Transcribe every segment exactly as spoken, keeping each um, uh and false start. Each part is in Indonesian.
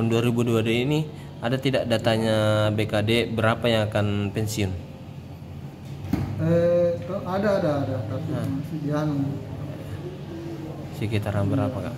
tahun dua ribu dua puluh dua ini ada tidak datanya B K D berapa yang akan pensiun? Eh, ada ada ada tapi Nah. masih dianu. Sekitaran berapa kak?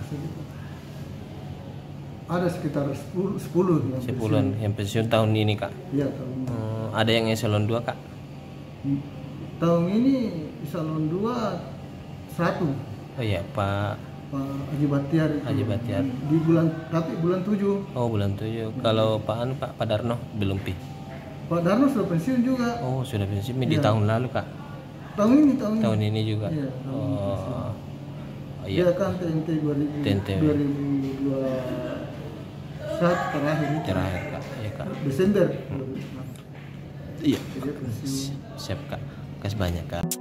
Ada sekitar sepuluh sepuluh yang Sepuluhan yang pensiun tahun ini kak. Iya tahun ini. Hmm, ada yang eselon dua kak? Tahun ini eselon dua satu. Oh iya Pak Pak Haji Batiar itu. Haji Batiar. Di bulan tapi bulan tujuh. Oh bulan tujuh. Kalau Pak Anu Pak Pak Darno belum pi. Pak Darno sudah pensiun juga. Oh sudah pensiun di Iya. tahun lalu kak. Tahun ini tahun ini. Tahun ini juga. Iya, tahun ini pensiun. Oh, oh Dia iya. kan T N T dua ribu T N T. dua ribu dua saat terakhir itu. Terakhir kak. Iya kak. Desember. Iya. Dia pensiun. Siap kak. Kasih banyak kak.